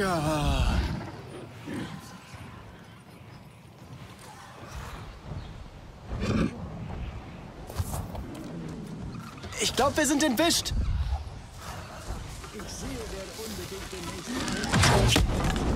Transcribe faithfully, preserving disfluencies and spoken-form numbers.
Ja. Ich glaube, wir sind entwischt. Ich sehe, wer unbedingt den nächsten...